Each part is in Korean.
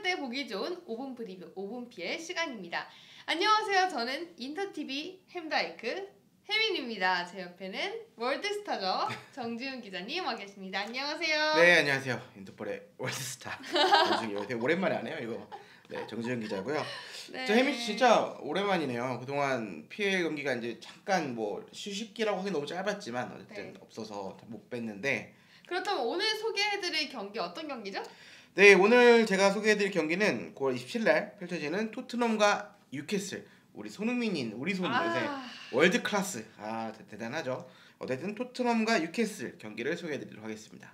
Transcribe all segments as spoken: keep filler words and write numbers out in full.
때 보기 좋은 오 분 프리뷰 오 분 피엘 시간입니다. 안녕하세요. 저는 인터티비 햄다이크 혜민입니다. 제 옆에는 월드스타죠. 정지훈 기자님 와 계십니다. 안녕하세요. 네, 안녕하세요. 인터폴의 월드스타 정지훈. 되게 오랜만에 하네요 이거. 네, 정지훈 기자고요. 네. 저 혜민 씨 진짜 오랜만이네요. 그동안 피엘 경기가 이제 잠깐 뭐 휴식기라고 하기 너무 짧았지만 어쨌든 네. 없어서 못 뵀는데. 그렇다면 오늘 소개해드릴 경기 어떤 경기죠? 네, 오늘 제가 소개해드릴 경기는 구월 이십칠일 날 펼쳐지는 토트넘과 뉴캐슬. 우리 손흥민인 우리 손 요새 아... 월드 클래스. 아 대, 대단하죠. 어쨌든 토트넘과 뉴캐슬 경기를 소개해드리도록 하겠습니다.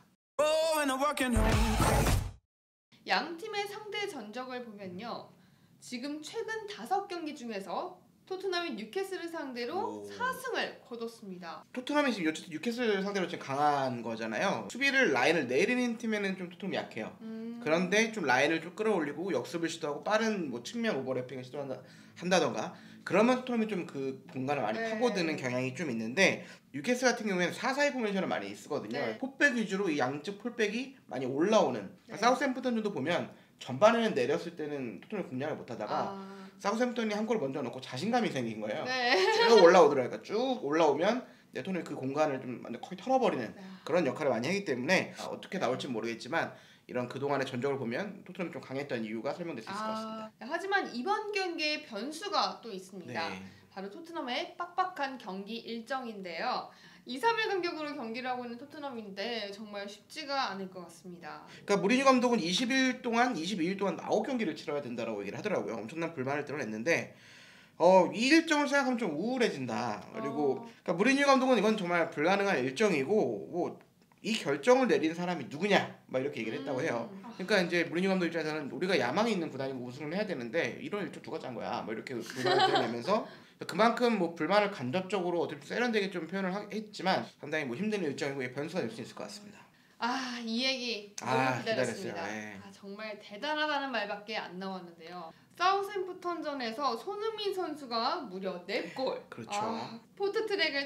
양 팀의 상대 전적을 보면요, 지금 최근 다섯 경기 중에서 토트넘이 뉴캐슬을 상대로 오. 사 승을 거뒀습니다. 토트넘이 지금 어쨌든 뉴캐슬 상대로 지금 강한 거잖아요. 수비를 라인을 내리는 팀에는 좀 토트넘이 약해요. 음. 그런데 좀 라인을 좀 끌어올리고 역습을 시도하고 빠른 뭐 측면 오버래핑을 시도한다던가 그러면 토트넘이 좀 그 공간을 많이 네. 파고드는 경향이 좀 있는데, 뉴캐슬 같은 경우에는 사 사이 포메이션을 많이 쓰거든요. 네. 풋백 위주로 이 양쪽 풀백이 많이 올라오는. 네. 사우샘프턴도 보면 전반에는 내렸을 때는 토트넘이 공략을 못하다가 아... 사우샘프턴이 한 골 먼저 넣고 자신감이 생긴 거예요. 네. 쭉 올라오더라고요. 쭉 올라오면 토트넘이 그 공간을 좀 거의 털어버리는 네. 그런 역할을 많이 하기 때문에 어떻게 나올지 모르겠지만 이런 그동안의 전적을 보면 토트넘이 좀 강했던 이유가 설명될 수 있을 아... 것 같습니다. 하지만 이번 경기에 변수가 또 있습니다. 네. 바로 토트넘의 빡빡한 경기 일정인데요. 이, 삼 일 간격으로 경기를 하고 있는 토트넘인데 정말 쉽지가 않을 것 같습니다. 그러니까 무리뉴 감독은 이십 일 동안, 이십이 일 동안 아홉 경기를 치러야 된다라고 얘기를 하더라고요. 엄청난 불만을 드러냈는데 어, 이 일정을 생각하면 좀 우울해진다. 그리고 어... 그러니까 무리뉴 감독은 이건 정말 불가능한 일정이고 뭐 이 결정을 내리는 사람이 누구냐 막 이렇게 얘기를 했다고 해요. 그러니까 이제 무리뉴 감독 입장에서는 우리가 야망이 있는 구단이고 우승을 해야 되는데 이런 일정 누가 짠 거야 뭐 이렇게 불만을 드러내면서 그만큼 뭐 불만을 간접적으로 어떻게 세련되게 좀 표현을 하, 했지만 상당히 뭐 힘든 일정이고 변수가 될 수 있을 것 같습니다. 아, 이 얘기 너무 아, 기다렸습니다. 네. 아, 정말 대단하다는 말밖에 안 나왔는데요. 사우샘프턴전에서 손흥민 선수가 무려 네 골, 그렇죠. 아, 포트트랙을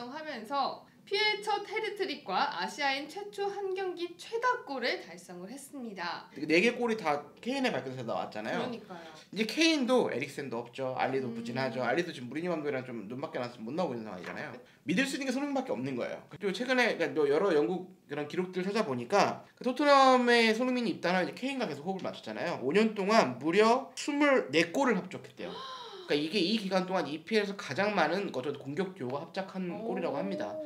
달성하면서 피엘 첫 헤드트릭과 아시아인 최초 한 경기 최다골을 달성을 했습니다. 네 개 골이 다 케인의 발끝에서 나왔잖아요. 그러니까요. 이제 케인도 에릭센도 없죠. 알리도 음. 부진하죠. 알리도 지금 무리뉴 감독이랑 좀 눈밖에 나서 못 나오고 있는 상황이잖아요. 믿을 수 있는 게 손흥민밖에 없는 거예요. 그리고 최근에 여러 영국 그런 기록들 찾아보니까 토트넘의 손흥민이 입단하면 이제 케인과 계속 호흡을 맞췄잖아요. 오 년 동안 무려 이십사 골을 합격했대요. 그러니까 이게 이 기간 동안 이피엘에서 가장 많은 공격 듀오가 합작한 골이라고 합니다.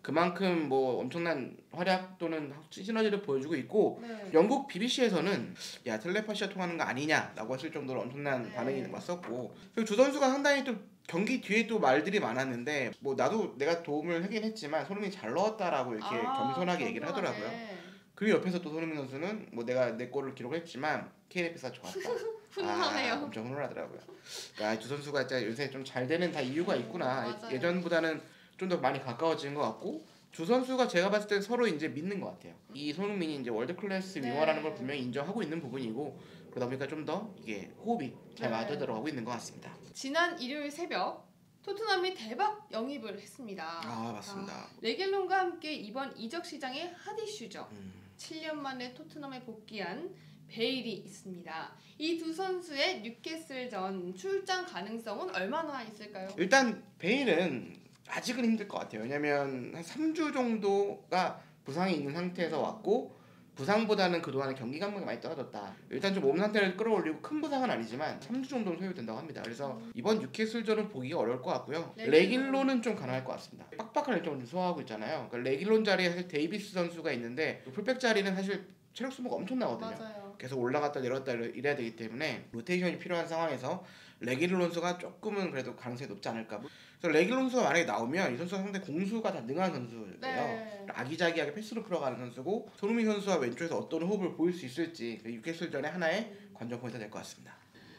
그만큼 뭐 엄청난 활약 또는 시너지를 보여주고 있고 네. 영국 비비씨에서는 야 텔레파시가 통하는 거 아니냐라고 했을 정도로 엄청난 네. 반응이 왔었고, 그리고 두 선수가 상당히 또 경기 뒤에 또 말들이 많았는데 뭐 나도 내가 도움을 하긴 했지만 손흥민이 잘 넣었다라고 이렇게 아, 겸손하게 얘기를 하더라고요. 그리고 옆에서 또 손흥민 선수는 뭐 내가 내 골을 기록했지만 케이에프씨가 좋았다. 훈훈하네요. 아, 엄청 훈훈하더라고요. 그러니까 두 선수가 진짜 요새 좀 잘 되는 다 이유가 있구나. 맞아요. 예전보다는 좀 더 많이 가까워진 것 같고 두 선수가 제가 봤을 때 서로 이제 믿는 것 같아요. 이 손흥민이 이제 월드 클래스 윙어라는 네. 걸 분명히 인정하고 있는 부분이고 그러다 보니까 좀 더 이게 호흡이 잘 네. 맞아 들어가고 있는 것 같습니다. 지난 일요일 새벽 토트넘이 대박 영입을 했습니다. 아 맞습니다. 아, 레길론과 함께 이번 이적 시장의 핫 이슈죠. 음. 칠 년 만에 토트넘에 복귀한 베일이 있습니다. 이 두 선수의 뉴캐슬전 출장 가능성은 얼마나 있을까요? 일단 베일은 아직은 힘들 것 같아요. 왜냐면 한 삼 주 정도가 부상이 있는 상태에서 왔고 부상보다는 그동안에 경기 감각이 많이 떨어졌다. 일단 좀 몸 상태를 끌어올리고 큰 부상은 아니지만 삼 주 정도는 소요된다고 합니다. 그래서 음. 이번 뉴캐슬전은 보기가 어려울 것 같고요. 레길론. 레길론은 좀 가능할 것 같습니다. 빡빡한 일정을 좀 소화하고 있잖아요. 그러니까 레길론 자리에 사실 데이비스 선수가 있는데 풀백 자리는 사실 체력 소모가 엄청나거든요. 맞아요. 계속 올라갔다 내려갔다 이래야 되기 때문에 로테이션이 필요한 상황에서 레길론 선수가 조금은 그래도 가능성이 높지 않을까. 그래서 레길론 선수가 만약에 나오면 이 선수가 상당히 공수가 다 능한 선수예요. 네. 아기자기하게 패스로 풀어가는 선수고 손흥민 선수와 왼쪽에서 어떤 호흡을 보일 수 있을지 뉴캐슬전의 하나의 관전 포인트가 될 것 같습니다.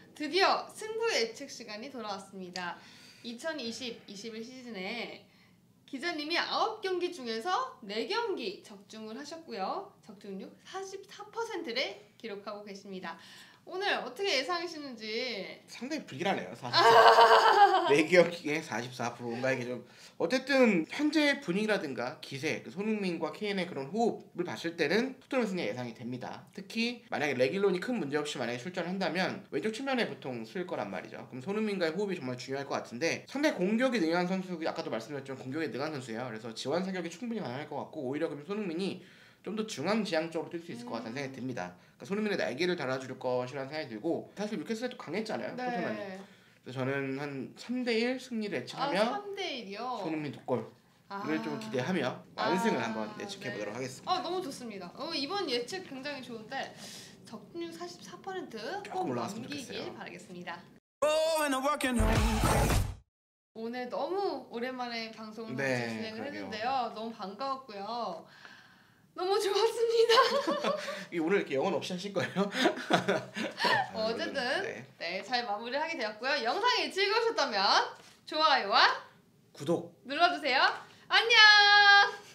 드디어 승부 예측 시간이 돌아왔습니다. 이천이십 이십일 시즌에 기자님이 아홉 경기 중에서 네 경기 적중을 하셨고요. 적중률 사십사 퍼센트를 기록하고 계십니다. 오늘 어떻게 예상하시는지. 상당히 불길하네요. 사십사. 내 기억에 사십사 퍼센트 뭔가 이게 좀 어쨌든 현재 분위기라든가 기세, 그 손흥민과 케인의 그런 호흡을 봤을 때는 토트넘 승리 예상이 됩니다. 특히 만약에 레길론이 큰 문제 없이 만약에 출전을 한다면 왼쪽 측면에 보통 쓸 거란 말이죠. 그럼 손흥민과의 호흡이 정말 중요할 것 같은데 상당히 공격이 능한 선수, 아까도 말씀드렸지만 공격에 능한 선수예요. 그래서 지원 사격이 충분히 가능할 것 같고 오히려 그럼 손흥민이 좀 더 중앙지향적으로 뛸 수 있을 것 같다는 생각이 듭니다. 그러니까 손흥민의 날개를 달아줄 것이라는 생각이 들고 사실 뉴캐슬도 강했잖아요. 토트넘이. 네. 그래서 저는 한 삼 대 일 승리를 아, 예측하며 삼 대 일이요. 손흥민 두 골을 아. 좀 기대하며 완승을 아, 한번 예측해 네. 보도록 하겠습니다. 어, 너무 좋습니다. 어, 이번 예측 굉장히 좋은데 적중률 사십사 퍼센트 조금 꼭 올라갔으면 넘기길 좋겠어요. 바라겠습니다. Oh, and I'm working on. 오늘 너무 오랜만에 방송을 네, 같이 진행을 그러게요. 했는데요. 너무 반가웠고요. 너무 좋았습니다. 이 오늘 이렇게 영혼 없이 하실 거예요? 어, 어쨌든 네. 네, 잘 마무리하게 되었고요. 영상이 즐거우셨다면 좋아요와 구독 눌러주세요. 안녕.